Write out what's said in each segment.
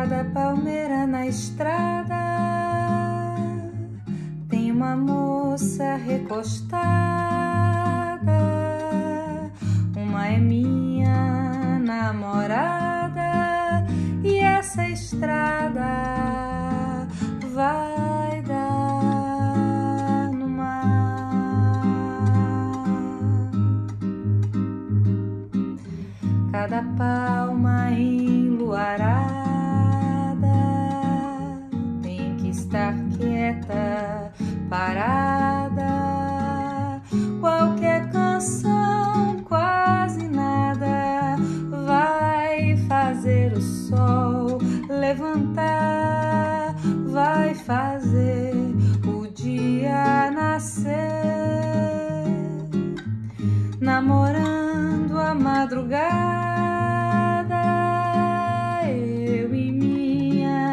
Cada palmeira na estrada tem uma moça recostada. Uma é minha namorada e essa estrada vai dar no mar. Cada palma enluarada tem que estar quieta, parada. Qualquer canção, quase nada, vai fazer o sol levantar, vai fazer o dia nascer. Namorando a madrugada, eu e minha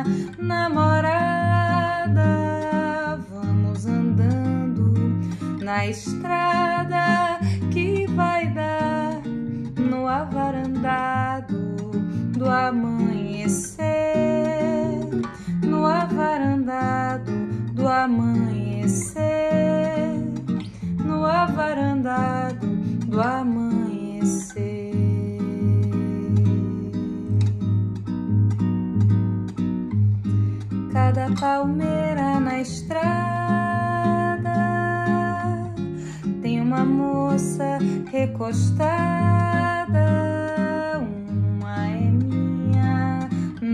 namorada, vamos andando na estrada que vai dar no avarandado do amanhecer, no avarandado do amanhecer, no avarandado do amanhecer. Cada palmeira na estrada tem uma moça recostada. Uma é minha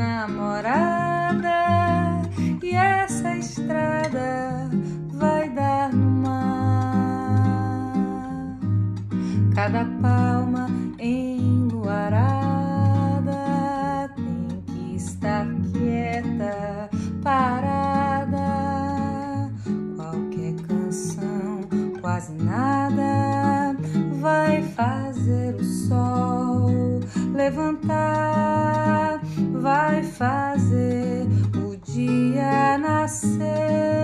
namorada e essa estrada vai dar no mar. Cada palma enluarada tem que estar quieta, parada. Qualquer canção, quase nada, vai fazer o sol levantar, vai fazer o dia nascer.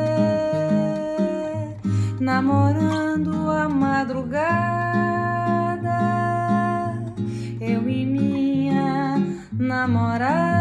Namorando a madrugada, eu e minha namorada,